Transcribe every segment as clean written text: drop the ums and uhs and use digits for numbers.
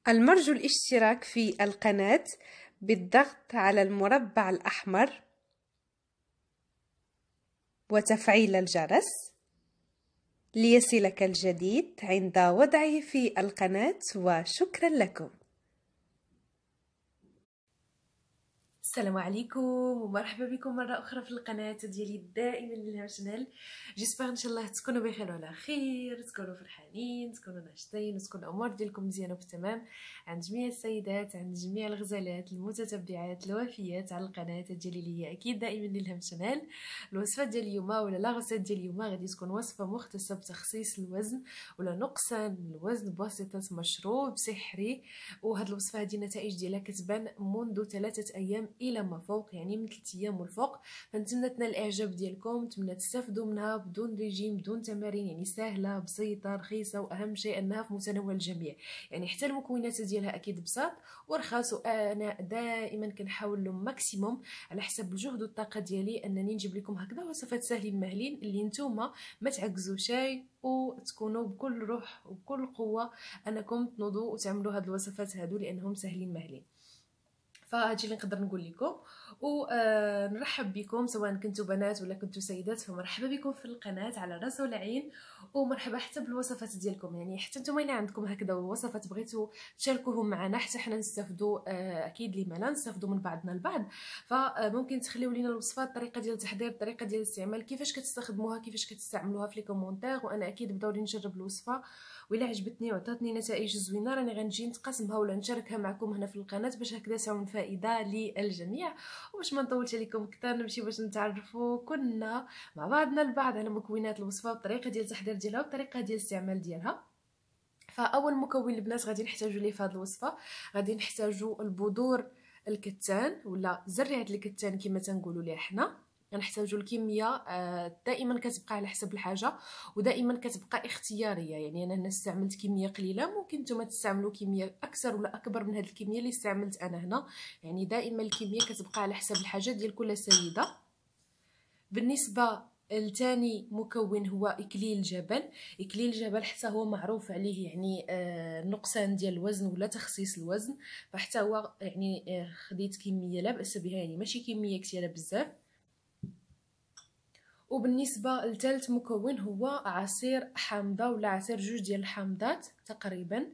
المرجو الاشتراك في القناة بالضغط على المربع الأحمر وتفعيل الجرس ليصلك الجديد عند وضعه في القناة، وشكرا لكم. السلام عليكم ومرحبا بكم مره اخرى في القناه ديالي دائما للهم شانيل. جيسبر ان شاء الله تكونوا بخير وعلى خير، تكونوا فرحانين، تكونوا ناشطين، وتكون الامور ديالكم مزيانه وبتمام عند جميع السيدات، عند جميع الغزالات المتتبعات الوفيات على القناه ديالي اللي هي اكيد دائما للهم شانيل. الوصفه ديال اليوم ولا لا غوسيت ديال اليوم غادي تكون وصفه مختصه بتخسيس الوزن ولا نقصان الوزن بواسطه مشروب سحري. وهاد الوصفه هذه النتائج ديالها كتبان منذ 3 ايام الى ما فوق، يعني من 3 ايام والفوق. فنتمنى تنال الاعجاب ديالكم، نتمنى تستافدوا منها بدون ريجيم بدون تمارين، يعني سهله بسيطه رخيصه، واهم شيء انها في متناول الجميع. يعني حتى المكونات ديالها اكيد بساط ورخاص، وانا دائما كنحاول له ماكسيموم على حسب الجهد والطاقه ديالي انني نجيب لكم هكذا وصفات ساهلين مهلين اللي نتوما ما تعجزوا شيء وتكونوا بكل روح وبكل قوه انكم تنوضوا وتعملوا هاد الوصفات هادو لانهم ساهلين مهلين. فهادشي اللي نقدر نقول لكم، ونرحب بكم سواء كنتوا بنات ولا كنتوا سيدات. فمرحبا بكم في القناه على راس والعين، ومرحبا حتى بالوصفات ديالكم. يعني حتى نتوما اللي عندكم هكذا وصفات بغيتوا تشاركوهم معنا حتى حنا نستافدوا، اكيد لما لا نستافدوا من بعضنا البعض. فممكن تخليو لينا الوصفات، الطريقه ديال التحضير، الطريقه ديال الاستعمال، كيفاش كتستخدموها، كيفاش كتستعملوها في لي كومونتير، وانا اكيد بداولي نجرب الوصفه وإلا عجبتني وعطاتني نتائج زوينه راني غنجي نتقاسمها ولا نشاركها معكم هنا في القناه باش هكذا تعاون فائده للجميع. وباش ما نطولش عليكم اكثر نمشي باش نتعرفوا كنا مع بعضنا البعض على مكونات الوصفه والطريقه ديال التحضير ديالها والطريقه ديال الاستعمال ديالها. فاول مكون البنات غادي نحتاجو ليه في هذه الوصفه، غادي نحتاجو البذور الكتان ولا زريعه الكتان كما تنقولوا ليه حنا. غنحتاجو الكميه دائما كتبقى على حسب الحاجه ودائما كتبقى اختياريه. يعني انا هنا استعملت كميه قليله، ممكن نتوما تستعملوا كميه اكثر ولا اكبر من هذه الكميه اللي استعملت انا هنا. يعني دائما الكميه كتبقى على حسب الحاجه ديال كل سيده. بالنسبه الثاني مكون هو اكليل الجبل. اكليل الجبل حتى هو معروف عليه يعني نقصان ديال الوزن ولا تخسيس الوزن، فحتى هو يعني خديت كميه لا باس بها، يعني ماشي كميه كثيره بزاف. وبالنسبه لثالث مكون هو عصير حامضه ولا عصير جوج ديال الحامضات تقريبا.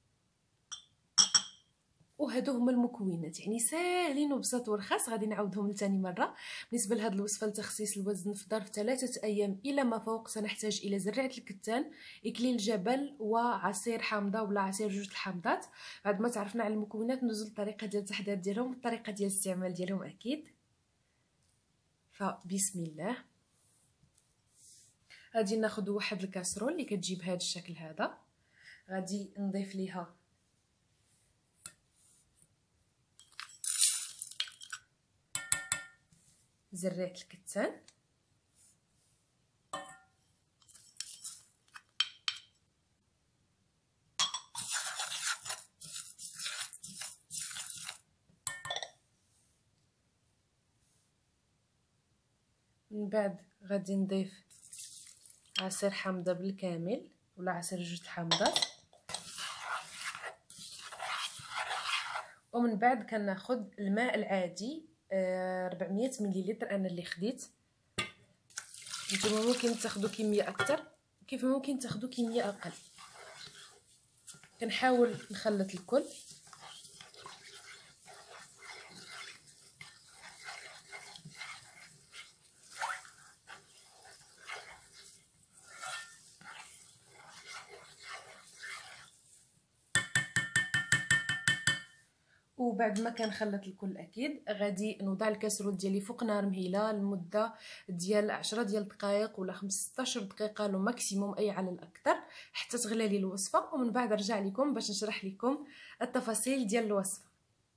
وهادو هما المكونات، يعني ساهلين وبساط ورخاص. غادي نعاودهم لثاني مره. بالنسبه لهاد الوصفه لتخسيس الوزن في ظرف 3 ايام الى ما فوق سنحتاج الى زرعه الكتان، اكليل الجبل، وعصير حامضه ولا عصير جوج الحامضات. بعد ما تعرفنا على المكونات ندوزو للطريقه ديال التحضير ديالهم والطريقه ديال الاستعمال ديالهم اكيد. فبسم الله. غادي ناخذ واحد الكاسرول اللي كتجي بهذا الشكل هذا، غادي نضيف ليها زريعه الكتان، من بعد غادي نضيف عصير حامضه بالكامل ولا عصير جوج الحامضات، ومن بعد كناخذ الماء العادي 400 ملل انا اللي خديت. نتوما ممكن تاخذوا كميه اكثر كيف ممكن تاخذوا كميه اقل. كنحاول نخلط الكل. وبعد ما كنخلط الكل اكيد غادي نوضع الكاسرول ديالي فوق نار مهيله لمده ديال 10 ديال الدقائق ولا 15 دقيقه لو ماكسيموم اي على الاكثر حتى تغلى لي الوصفه. ومن بعد نرجع لكم باش نشرح لكم التفاصيل ديال الوصفه.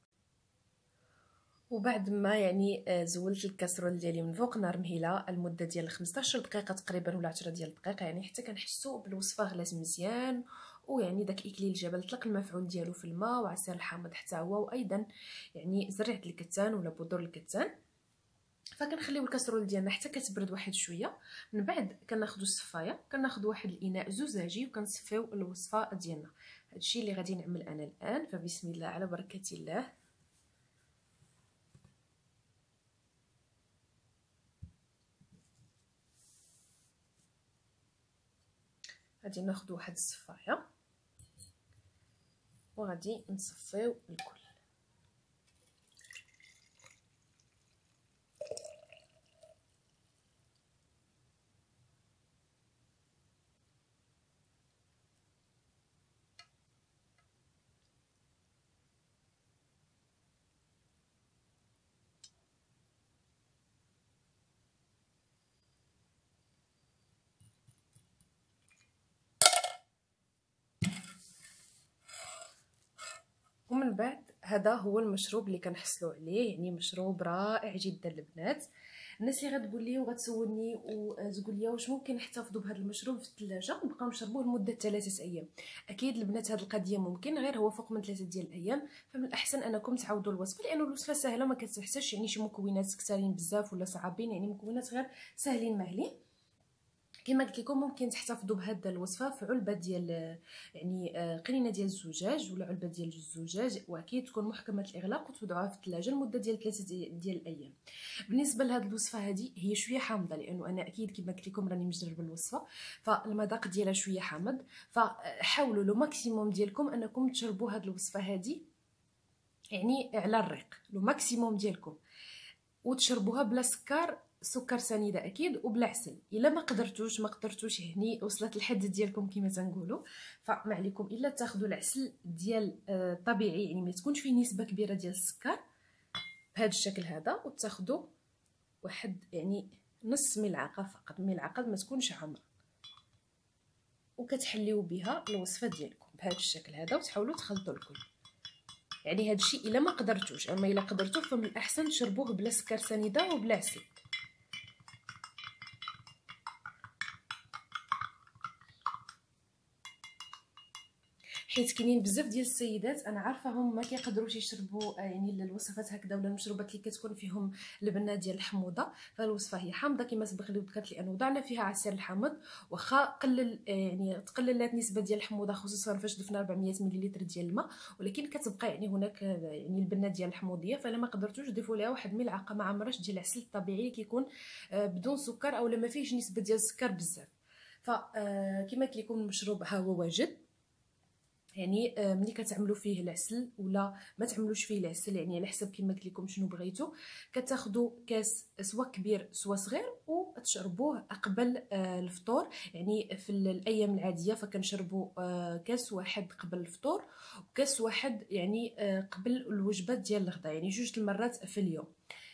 وبعد ما يعني زولت الكاسرول ديالي من فوق نار مهيله المده ديال 15 دقيقه تقريبا ولا 10 ديال الدقائق، يعني حتى كنحسوا بالوصفه غلات مزيان. ويعني داك اكليل الجبل طلق المفعول ديالو في الماء، وعصير الحامض حتى هو، وايضا يعني زريعه الكتان ولا بذور الكتان. فكنخليو الكاسرول ديالنا حتى كتبرد واحد شويه. من بعد كناخذوا الصفايه، كناخذوا واحد الاناء زجاجي وكنصفيو الوصفه ديالنا. هادشي اللي غادي نعمل انا الان، فبسم الله على بركه الله. غادي ناخذ واحد الصفايه وغادي نصفيو الكل. ومن بعد هذا هو المشروب اللي كنحصلوا عليه، يعني مشروب رائع جدا البنات. الناس اللي غتقول لي وغتسولني وتقول لي واش ممكن نحتفظوا بهذا المشروب في الثلاجه ونبقاو نشربوه لمده 3 ايام؟ اكيد البنات هذه القضيه ممكن، غير هو فوق من 3 ديال الايام. فمن الاحسن انكم تعاودوا الوصفه، لانه الوصفه سهله ما كتحتاجش يعني شي مكونات كثارين بزاف ولا صعابين، يعني مكونات غير ساهلين ماهلين. كما قلت لكم ممكن تحتفظوا بهذا الوصفه في علبه ديال يعني قنينه ديال الزجاج ولا علبه ديال الزجاج، واكيد تكون محكمه الاغلاق وتوضعوها في الثلاجه لمده ديال 3 ديال الايام. بالنسبه لهذه الوصفه هذه هي شويه حامضه، لانه انا اكيد كما قلت لكم راني مجربه الوصفه، فالمذاق ديالها شويه حامض. فحاولوا لو ماكسيموم ديالكم انكم تشربوا هذه الوصفه هذه يعني على الريق لو ماكسيموم ديالكم، وتشربوها بلا سكر سنيده اكيد وبلا عسل. الا ما قدرتوش يعني وصلت الحد ديالكم كما تنقولوا، فما عليكم الا تاخذوا العسل ديال طبيعي، يعني ما تكونش فيه نسبه كبيره ديال السكر بهذا الشكل هذا، وتاخذوا واحد يعني نص ملعقه فقط، ملعقه ما تكونش عامره، وكتحليو بها الوصفه ديالكم بهذا الشكل هذا، وتحاولوا تخلطوا الكل. يعني هذا الشيء الا ما قدرتوش، اما الا قدرتوا فمن الاحسن تشربوه بلا سكر سنيده وبلا عسل. حيت كاينين بزاف ديال السيدات انا عارفاهم ما كيقدروش يشربوا يعني الوصفات هكذا ولا المشروبات اللي كتكون فيهم البنه ديال الحموضه. فالوصفه هي حامضه كما سبق لي وذكرت، لانه وضعنا فيها عصير الحامض، واخا قلل يعني تقللات النسبه ديال الحموضه خصوصا فاش ضفنا 400 ملل ديال الماء، ولكن كتبقى يعني هناك يعني البنه ديال الحموضيه. فلا ما قدرتوش ضيفوا ليها واحد ملعقه ما عمرش ديال العسل الطبيعي كيكون بدون سكر او ما فيهش نسبه ديال السكر بزاف. فكما قلت لكم المشروب ها هو واجد، يعني ملي كتعملوا فيه العسل ولا ما تعملوش فيه العسل، يعني على حسب كما قلت لكم شنو بغيتوا. كتاخذوا كاس سواء كبير سواء صغير وتشربوه قبل الفطور. يعني في الايام العاديه فكنشربوا كاس واحد قبل الفطور وكاس واحد يعني قبل الوجبه ديال الغداء، يعني 2 المرات في اليوم.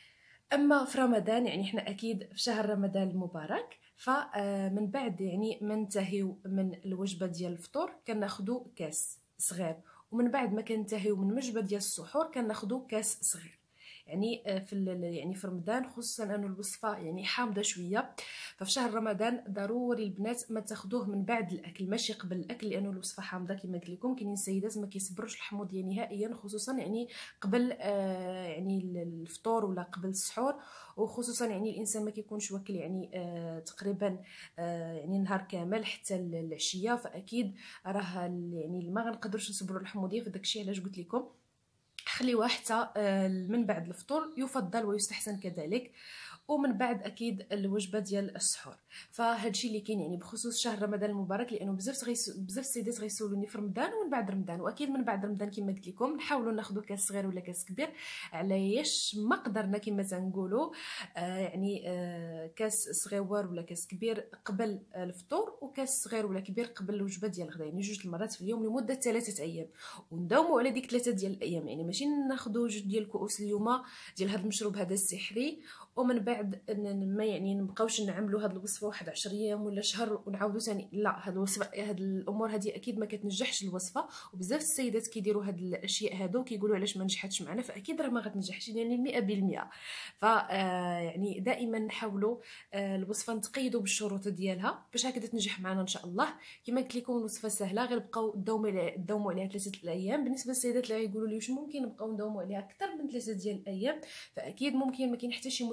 اما في رمضان يعني احنا اكيد في شهر رمضان المبارك، فمن بعد يعني ما ننتهيو من الوجبه ديال الفطور كناخذوا كاس صغير، ومن بعد ما كننتهيو من الوجبه ديال السحور كناخذوا كاس صغير. يعني يعني في رمضان خصوصا انه الوصفه يعني حامضه شويه، ففي شهر رمضان ضروري البنات ما تاخذوه من بعد الاكل ماشي قبل الاكل، لانه الوصفه حامضه كما قلت لكم. كاينين سيدات ما كيصبروش الحموضيه نهائيا، خصوصا يعني قبل يعني الفطور ولا قبل السحور، وخصوصا يعني الانسان ما كيكونش واكل يعني تقريبا يعني نهار كامل حتى العشيه، فاكيد راه يعني ما غنقدروش نصبروا الحموضيه. فداك الشيء علاش قلت لكم خليوها حتى من بعد الفطور يفضل ويستحسن كذلك، ومن بعد اكيد الوجبه ديال السحور. فهذا الشيء اللي كاين يعني بخصوص شهر رمضان المبارك، لانه بزاف السيدات غيسولوني في رمضان ومن بعد رمضان. واكيد من بعد رمضان كما قلت لكم نحاولوا ناخذوا كاس صغير ولا كاس كبير علاش ما قدرنا كما تنقولوا يعني كاس صغير ولا كاس كبير قبل الفطور وكاس صغير ولا كبير قبل الوجبه ديال الغداء، يعني 2 المرات في اليوم لمده 3 ايام، ونداوموا على ديك 3 ديال الايام. يعني ماشي ناخذوا 2 ديال الكؤوس اليوم ديال هذا المشروب هذا السحري ومن بعد ما يعني نبقاوش نعملوا هذه الوصفه واحد 10 ايام ولا شهر ونعاودوا ثاني. لا، هذه الوصفه هذه الامور هذه اكيد ما كتنجحش الوصفه، وبزاف السيدات كيديروا هذه الاشياء هادو كيقولوا علاش ما نجحتش معنا، فاكيد راه ما غتنجحش يعني 100%. ف يعني دائما نحاولوا الوصفه نتقيدوا بالشروط ديالها باش هكذا تنجح معنا ان شاء الله. كما قلت لكم الوصفه سهله، غير بقاو تداوموا عليها 3 الايام. بالنسبه للسيدات اللي يقولوا لي واش ممكن نبقاو نداوموا عليها اكثر من 3 ديال الايام، فاكيد ممكن، ما كاين حتى شي مشكل. ممكن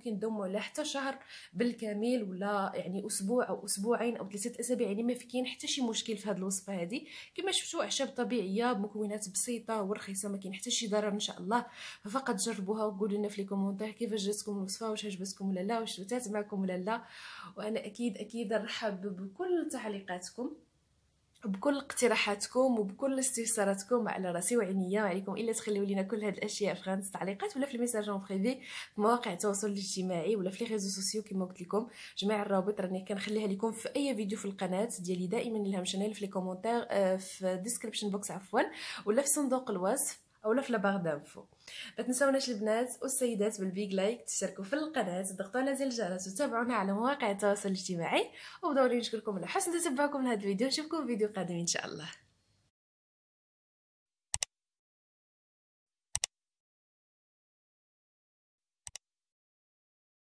ممكن تدوموا على حتى شهر بالكامل، ولا يعني اسبوع او اسبوعين او 3 اسابيع، يعني ما كاين حتى شي مشكل في هذه الوصفه هذه. كما شفتوا اعشاب طبيعيه بمكونات بسيطه ورخيصه، ما كاين حتى شي ضرر ان شاء الله. فقط جربوها وقولوا لنا في لي كومونتير كيفاش جاتكم الوصفه، واش عجبتكم ولا لا، واش شفتات معكم ولا لا. وانا اكيد نرحب بكل تعليقاتكم وبكل اقتراحاتكم وبكل استفساراتكم، على راسي وعينيا. ما عليكم الا تخليو لينا كل هاد الاشياء في خانه التعليقات ولا في الميساج اون بريفي في مواقع التواصل الاجتماعي ولا في لي ريزو سوسيو. كما قلت لكم جميع الروابط راني كنخليها لكم في اي فيديو في القناه ديالي دائما الهام شانيل، في لي كومونتير في ديسكريبشن بوكس عفوا، ولا في صندوق الوصف اولا في لاباغ دانفو. ما تنساوناش البنات والسيدات بالبيج لايك، تشتركوا في القناه، تضغطوا على زر الجرس وتابعونا على مواقع التواصل الاجتماعي. وبداو نشكركم على حسن تتبعكم لهذا الفيديو، نشوفكم في فيديو قادم ان شاء الله.